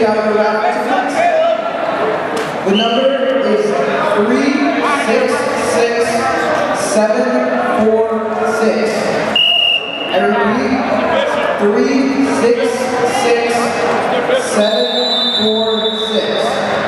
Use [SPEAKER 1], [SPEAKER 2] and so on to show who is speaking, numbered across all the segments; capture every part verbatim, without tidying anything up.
[SPEAKER 1] take out your raffle tickets. The number is three six six seven four six. I repeat, three six six seven four six.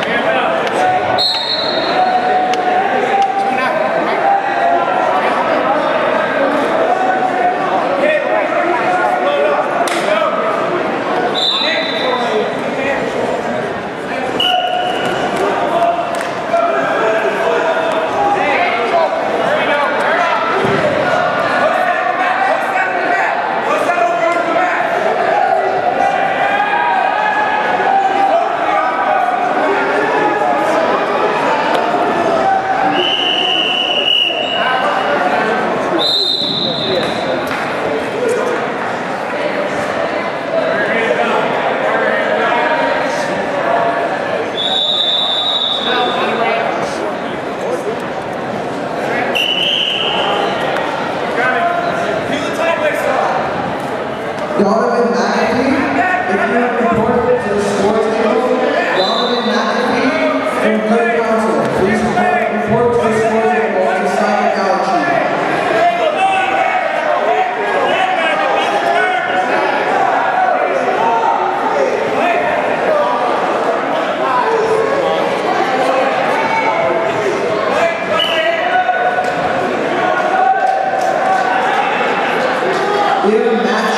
[SPEAKER 1] Donovan McAfee, if you report to the sports table, Donovan McAfee from Clerk Council, please report to the sports table to sign a ballot sheet. We have a match